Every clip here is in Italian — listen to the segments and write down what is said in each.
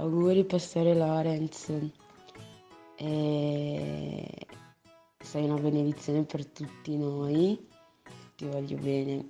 Auguri Pastore Lorenz, e sei una benedizione per tutti noi, ti voglio bene.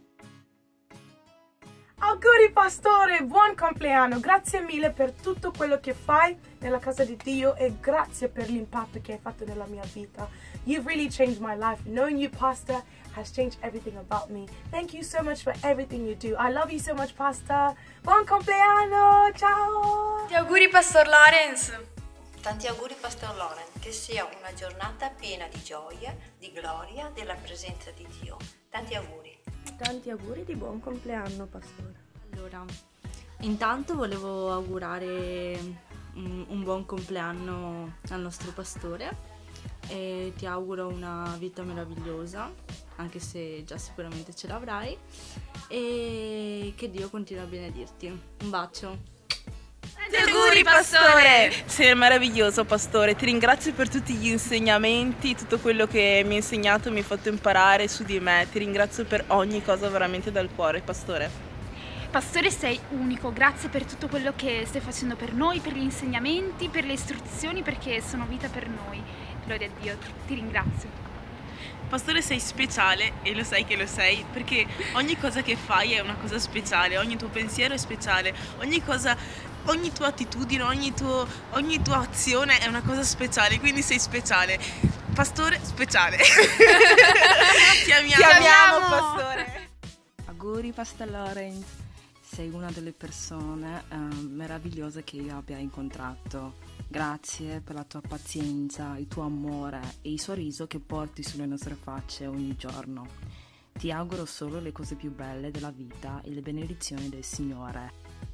Auguri pastore, buon compleanno, grazie mille per tutto quello che fai nella casa di Dio e grazie per l'impatto che hai fatto nella mia vita. You've really changed my life. Knowing you, pastor, has changed everything about me. Thank you so much for everything you do. I love you so much, pastor. Buon compleanno, ciao! Tanti auguri Pastor Lorenz! Tanti auguri Pastor Lorenz, che sia una giornata piena di gioia, di gloria, della presenza di Dio. Tanti auguri. Tanti auguri di buon compleanno, pastore. Allora, intanto volevo augurare un buon compleanno al nostro pastore e ti auguro una vita meravigliosa, anche se già sicuramente ce l'avrai, e che Dio continui a benedirti. Un bacio. Tanti auguri pastore! Sei meraviglioso, pastore, ti ringrazio per tutti gli insegnamenti, tutto quello che mi hai insegnato, mi hai fatto imparare su di me, ti ringrazio per ogni cosa veramente dal cuore, pastore. Pastore, sei unico, grazie per tutto quello che stai facendo per noi, per gli insegnamenti, per le istruzioni, perché sono vita per noi. Gloria a Dio, ti ringrazio. Pastore, sei speciale e lo sai che lo sei, perché ogni cosa che fai è una cosa speciale, ogni tuo pensiero è speciale, ogni tua attitudine, ogni tua azione è una cosa speciale, quindi sei speciale. Pastore speciale. Ti amiamo, pastore. Auguri Pastor Lorenz, sei una delle persone meravigliose che io abbia incontrato. Grazie per la tua pazienza, il tuo amore e il sorriso che porti sulle nostre facce ogni giorno. Ti auguro solo le cose più belle della vita e le benedizioni del Signore.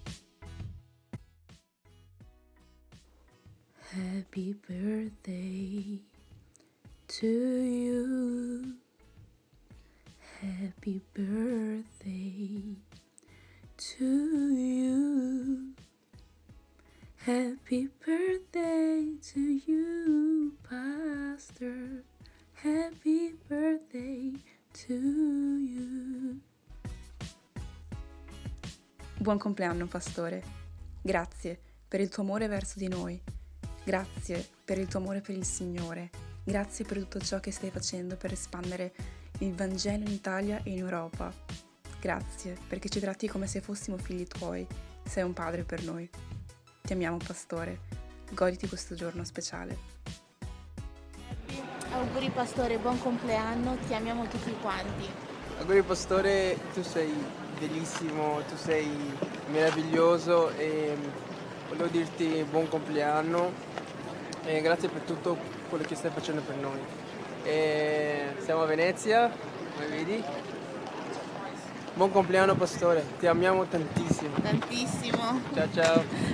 Happy birthday to you. Happy birthday to you. Happy birthday to you, Pastor. Happy birthday to you. Buon compleanno, pastore. Grazie per il tuo amore verso di noi. Grazie per il tuo amore per il Signore. Grazie per tutto ciò che stai facendo per espandere il Vangelo in Italia e in Europa. Grazie perché ci tratti come se fossimo figli tuoi. Sei un padre per noi. Ti amiamo, pastore. Goditi questo giorno speciale. Auguri pastore, buon compleanno, ti amiamo tutti quanti. Auguri pastore, tu sei bellissimo, tu sei meraviglioso e volevo dirti buon compleanno e grazie per tutto quello che stai facendo per noi. E siamo a Venezia, come vedi? Buon compleanno pastore, ti amiamo tantissimo. Tantissimo. Ciao ciao.